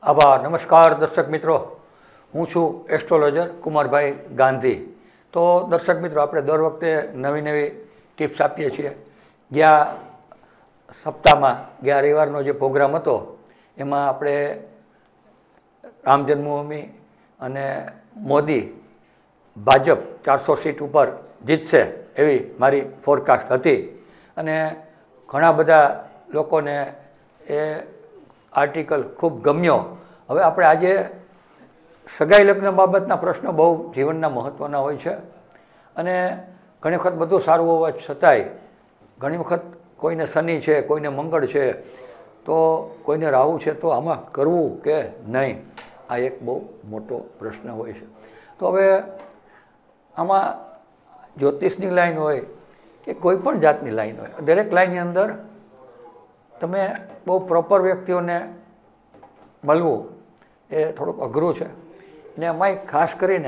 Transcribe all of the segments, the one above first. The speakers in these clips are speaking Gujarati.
આભાર. નમસ્કાર દર્શક મિત્રો, હું છું એસ્ટ્રોલોજર કુમારભાઈ ગાંધી. તો દર્શક મિત્રો, આપણે દર વખતે નવી નવી ટિપ્સ આપીએ છીએ. ગયા સપ્તાહમાં ગયા રવિવારનો જે પ્રોગ્રામ હતો એમાં આપણે રામ જન્મભૂમિ અને મોદી ભાજપ 400 સીટ ઉપર જીતશે એવી મારી ફોરકાસ્ટ હતી અને ઘણા બધા લોકોને એ આર્ટિકલ ખૂબ ગમ્યો. હવે આપણે આજે સગાઈ લગ્ન બાબતના પ્રશ્નો બહુ જીવનના મહત્ત્વના હોય છે અને ઘણી વખત બધું સારું હોવા છતાંય ઘણી વખત કોઈને શનિ છે, કોઈને મંગળ છે, તો કોઈને રાહુ છે, તો આમાં કરવું કે નહીં, આ એક બહુ મોટો પ્રશ્ન હોય છે. તો હવે આમાં જ્યોતિષની લાઈન હોય કે કોઈ પણ જાતની લાઈન હોય, દરેક લાઈનની અંદર તમે બહુ પ્રોપર વ્યક્તિઓને મળવું એ થોડુંક અઘરું છે. ને એમાંય ખાસ કરીને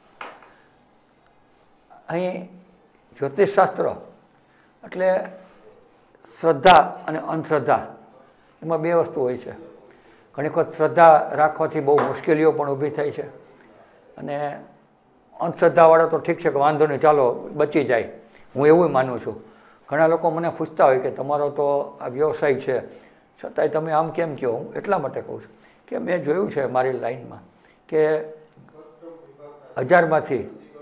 અહીં જ્યોતિષશાસ્ત્ર એટલે શ્રદ્ધા અને અંધશ્રદ્ધા, એમાં બે વસ્તુ હોય છે. ઘણી વખત શ્રદ્ધા રાખવાથી બહુ મુશ્કેલીઓ પણ ઊભી થાય છે અને અંધશ્રદ્ધાવાળા તો ઠીક છે કે વાંધો નહીં, ચાલો બચી જાય, હું એવું માનું છું. ઘણા લોકો મને પૂછતા હોય કે તમારો તો આ વ્યવસાય છે છતાંય તમે આમ કેમ કહો? હું એટલા માટે કહું છું કે મેં જોયું છે મારી લાઈનમાં કે 1000માંથી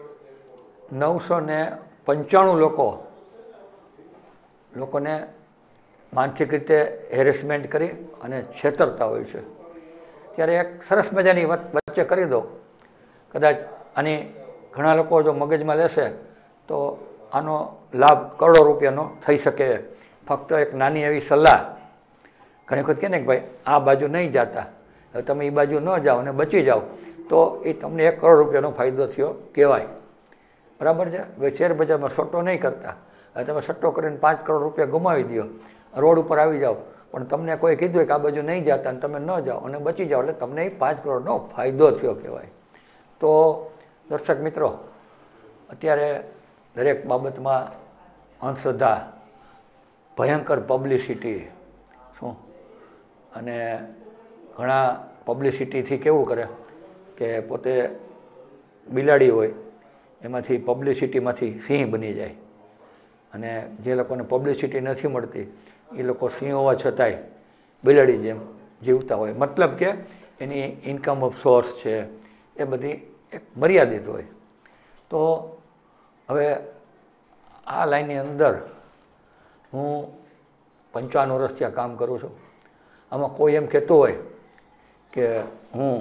995 લોકોને માનસિક રીતે હેરેસમેન્ટ કરી અને છેતરતા હોય છે. ત્યારે એક સરસ મજાની વચ્ચે કરી દો, કદાચ આની ઘણા લોકો જો મગજમાં લેશે તો આનો લાભ કરોડો રૂપિયાનો થઈ શકે. ફક્ત એક નાની એવી સલાહ, ઘણી વખત કહે ને કે ભાઈ આ બાજુ નહીં જતા, તમે એ બાજુ ન જાઓ અને બચી જાઓ તો એ તમને 1 કરોડ રૂપિયાનો ફાયદો થયો કહેવાય. બરાબર છે? હવે શેર બજારમાં સટ્ટો નહીં કરતા, હવે તમે સટ્ટો કરીને 5 કરોડ રૂપિયા ગુમાવી દો, રોડ ઉપર આવી જાઓ, પણ તમને કોઈ કીધું કે આ બાજુ નહીં જતા અને તમે ન જાઓ અને બચી જાઓ, એટલે તમને એ 5 કરોડનો ફાયદો થયો કહેવાય. તો દર્શક મિત્રો, અત્યારે દરેક બાબતમાં અંધશ્રદ્ધા, ભયંકર પબ્લિસિટી શું, અને ઘણા પબ્લિસિટીથી કેવું કરે કે પોતે બિલાડી હોય એમાંથી પબ્લિસિટીમાંથી સિંહ બની જાય, અને જે લોકોને પબ્લિસિટી નથી મળતી એ લોકો સિંહ હોવા છતાંય બિલાડી જેમ જીવતા હોય. મતલબ કે એની ઇન્કમ ઓફ સોર્સ છે એ બધી એક મર્યાદિત હોય. તો હવે આ લાઈનની અંદર હું 55 વર્ષથી આ કામ કરું છું. આમાં કોઈ એમ કહેતું હોય કે હું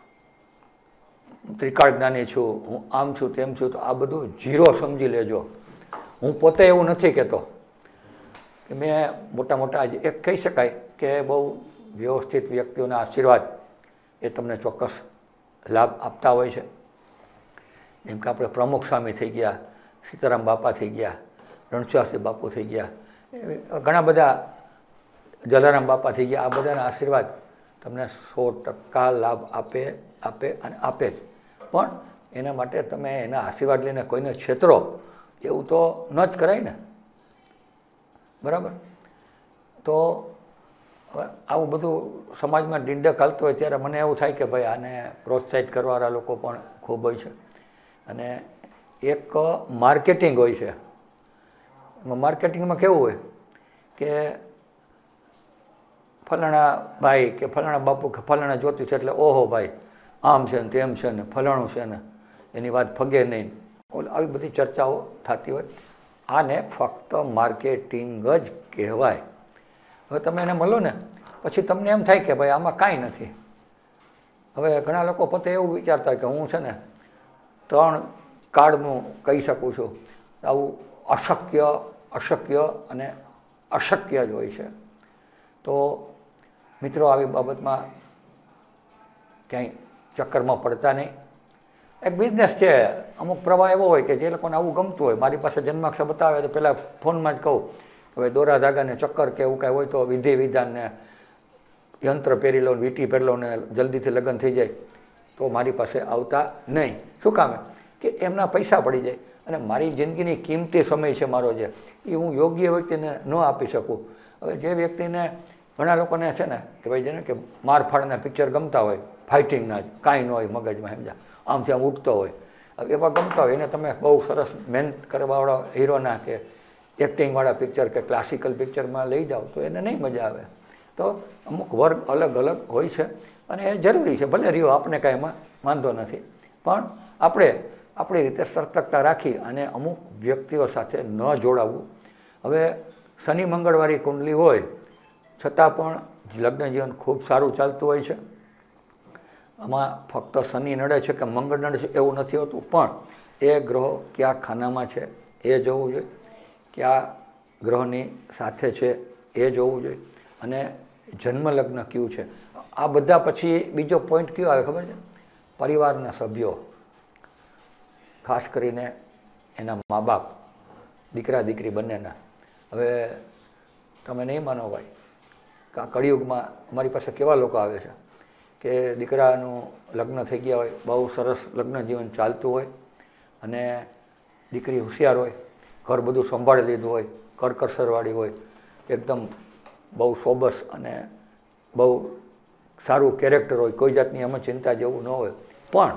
ત્રિકાળ જ્ઞાની છું, હું આમ છું તેમ છું, તો આ બધું ઝીરો સમજી લેજો. હું પોતે એવું નથી કહેતો કે મેં મોટા એક કહી શકાય કે બહુ વ્યવસ્થિત વ્યક્તિઓના આશીર્વાદ એ તમને ચોક્કસ લાભ આપતા હોય છે. જેમ કે આપણે પ્રમુખ સ્વામી થઈ ગયા, સીતારામ બાપા થઈ ગયા, રણછોડદાસ બાપુ થઈ ગયા, ઘણા બધા, જલારામ બાપા થઈ ગયા. આ બધાના આશીર્વાદ તમને 100% લાભ આપે અને આપે જ. પણ એના માટે તમે એના આશીર્વાદ લઈને કોઈને છેતરો એવું તો ન જ કરાય ને, બરાબર? તો આવું બધું સમાજમાં ડીંડક હાલતું હોય ત્યારે મને એવું થાય કે ભાઈ આને પ્રોત્સાહિત કરવાવાળા લોકો પણ ખૂબ હોય છે. અને એક માર્કેટિંગ હોય છે. માર્કેટિંગમાં કેવું હોય કે ફલાણા ભાઈ કે ફલાણા બાપુ કે ફલાણા જ્યોતિષ એટલે ઓહો ભાઈ આમ છે ને તેમ છે ને ફલાણું છે ને, એની વાત ફગે નહીં, આવી બધી ચર્ચાઓ થતી હોય. આને ફક્ત માર્કેટિંગ જ કહેવાય. હવે તમે એને મળો ને પછી તમને એમ થાય કે ભાઈ આમાં કાંઈ નથી. હવે ઘણા લોકો પોતે એવું વિચારતા હોય કે હું છે ને 3 કાળનું કહી શકું છું. આવું અશક્ય અને અશક્ય જ હોય છે. તો મિત્રો, આવી બાબતમાં ક્યાંય ચક્કરમાં પડતા નહીં. એક બિઝનેસ છે, અમુક પ્રવાહ એવો હોય કે જે લોકોને આવું ગમતું હોય, મારી પાસે જન્માક્ષર બતાવે તો પહેલાં ફોનમાં જ કહું હવે દોરા ધાગાને ચક્કર કે એવું કાંઈ હોય તો વિધિ વિધાનને યંત્ર પહેરી લો, વીંટી પહેરી લો ને જલ્દીથી લગ્ન થઈ જાય તો મારી પાસે આવતા નહીં. શું કામે? કે એમના પૈસા પડી જાય અને મારી જિંદગીની કિંમતી સમય છે મારો, જે એ હું યોગ્ય વ્યક્તિને ન આપી શકું. હવે જે વ્યક્તિને ઘણા લોકોને છે ને કે ભાઈ જેને કે મારફાડના પિક્ચર ગમતા હોય, ફાઇટિંગના જ કાંઈ ન હોય મગજમાં, સમજા આમથી આમ ઉઠતો હોય, એવા ગમતા હોય એને તમે બહુ સરસ મહેનત કરવાવાળા હીરોના કે એક્ટિંગવાળા પિક્ચર કે ક્લાસિકલ પિક્ચરમાં લઈ જાઓ તો એને નહીં મજા આવે. તો અમુક વર્ગ અલગ અલગ હોય છે અને એ જરૂરી છે. ભલે રહ્યો આપણે કાંઈ એમાં વાંધો નથી, પણ આપણે આપણી રીતે સતર્કતા રાખી અને અમુક વ્યક્તિઓ સાથે ન જોડાવવું. હવે શનિ મંગળવારી કુંડલી હોય છતાં પણ લગ્ન જીવન ખૂબ સારું ચાલતું હોય છે. આમાં ફક્ત શનિ નડે છે કે મંગળ નડે છે એવું નથી હોતું, પણ એ ગ્રહો કયા ખાનામાં છે એ જોવું જોઈએ, કયા ગ્રહની સાથે છે એ જોવું જોઈએ, અને જન્મ લગ્ન કયું છે. આ બધા પછી બીજો પોઈન્ટ કયો આવે ખબર છે? પરિવારના સભ્યો, ખાસ કરીને એના મા બાપ, દીકરા દીકરી બંનેના. હવે તમે નહીં માનો ભાઈ, કળિયુગમાં અમારી પાસે કેવા લોકો આવે છે કે દીકરાનું લગ્ન થઈ ગયા હોય, બહુ સરસ લગ્ન જીવન ચાલતું હોય, અને દીકરી હોશિયાર હોય, ઘર બધું સંભાળી લીધું હોય, કરકસરવાળી હોય, એકદમ બહુ સોબસ અને બહુ સારું કેરેક્ટર હોય, કોઈ જાતની એમાં ચિંતા જેવું ન હોય, પણ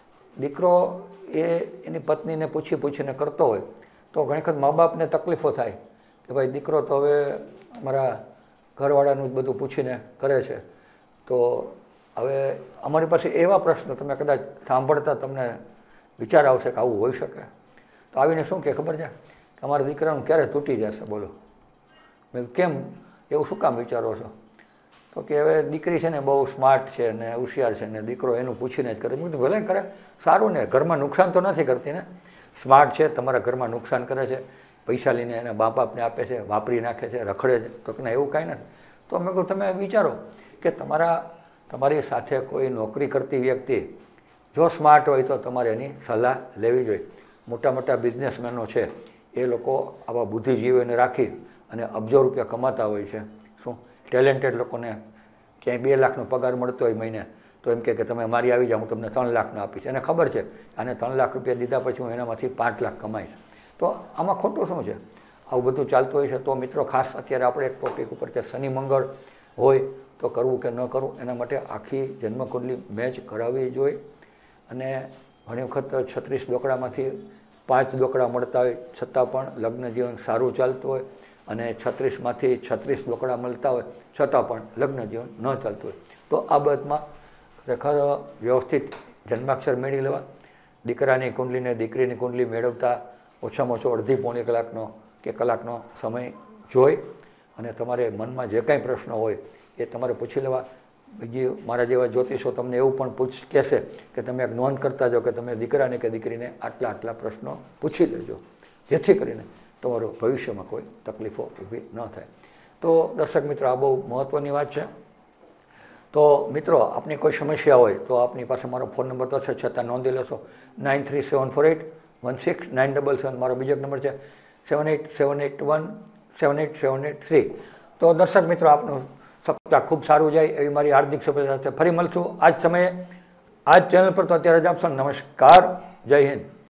દીકરો એની પત્નીને પૂછીને કરતો હોય તો ઘણી વખત મા બાપને તકલીફો થાય કે ભાઈ દીકરો તો હવે અમારા ઘરવાળાનું જ બધું પૂછીને કરે છે. તો હવે અમારી પાસે એવા પ્રશ્ન તમે કદાચ સાંભળતા તમને વિચાર આવશે કે આવું હોઈ શકે. તો આવીને શું કે ખબર છે કે અમારા દીકરાનું ક્યારે તૂટી જશે, બોલો. મેં કેમ એવું શું કામ વિચારો છો? તો કે હવે દીકરી છે ને બહુ સ્માર્ટ છે ને હોશિયાર છે ને દીકરો એનું પૂછીને જ કરે. મેં કીધું ભલે કરે, સારું ને, ઘરમાં નુકસાન તો નથી કરતી ને. સ્માર્ટ છે, તમારા ઘરમાં નુકસાન કરે છે, પૈસા લઈને એના મા બાપને આપે છે, વાપરી નાખે છે, રખડે છે, તો કે ના એવું કાંઈ નથી. તો મેં કહું તમે વિચારો કે તમારી સાથે કોઈ નોકરી કરતી વ્યક્તિ જો સ્માર્ટ હોય તો તમારે એની સલાહ લેવી જોઈએ. મોટા મોટા બિઝનેસમેનો છે એ લોકો આવા બુદ્ધિજીવીઓને રાખી અને અબજો રૂપિયા કમાતા હોય છે. શું ટેલેન્ટેડ લોકોને ક્યાંય 2 લાખનો પગાર મળતો હોય મહિને, તો એમ કે તમે મારી આવી જાઓ, હું તમને 3 લાખનો આપીશ. એને ખબર છે આને 3 લાખ રૂપિયા દીધા પછી હું એનામાંથી 5 લાખ કમાઈશ. તો આમાં ખોટું શું છે? આવું બધું ચાલતું હોય છે. તો મિત્રો ખાસ અત્યારે આપણે એક ટોપિક ઉપર કે શનિ મંગળ હોય તો કરવું કે ન કરવું, એના માટે આખી જન્મકુંડલી મેચ કરાવવી જોઈએ. અને ઘણી વખત 36 દોકડામાંથી 5 દોકડા મળતા હોય છતાં પણ લગ્ન જીવન સારું ચાલતું હોય, અને 36માંથી 36 દોકડા મળતા હોય છતાં પણ લગ્ન જીવન ન ચાલતું હોય. તો આ બાબતમાં ખરેખર વ્યવસ્થિત જન્માક્ષર મેળવી લેવા. દીકરાની કુંડલીને દીકરીની કુંડલી મેળવતા ઓછામાં ઓછો અડધી પોણી કલાકનો કે કલાકનો સમય જોઈ અને તમારે મનમાં જે કાંઈ પ્રશ્નો હોય એ તમારે પૂછી લેવા. બીજી મારા જેવા જ્યોતિષો તમને એવું પણ કહેશે કે તમે એક નોંધ કરતા જાઓ કે તમે દીકરાને કે દીકરીને આટલા પ્રશ્નો પૂછી લેજો, જેથી કરીને તમારો ભવિષ્યમાં કોઈ તકલીફો ઊભી ન થાય. તો દર્શક મિત્રો, આ બહુ મહત્ત્વની વાત છે. તો મિત્રો, આપની કોઈ સમસ્યા હોય તો આપની પાસે મારો ફોન નંબર તો છે, છતાં નોંધી લેશો. 9374816977. મારો બીજો નંબર છે 7878178783. તો દર્શક મિત્રો, આપનું સપ્તાહ ખૂબ સારું જાય એવી મારી હાર્દિક શુભેચ્છા છે. ફરી મળશું આ જ સમયે આ જ ચેનલ પર. તો અત્યારે જ આપશો. નમસ્કાર, જય હિન્દ.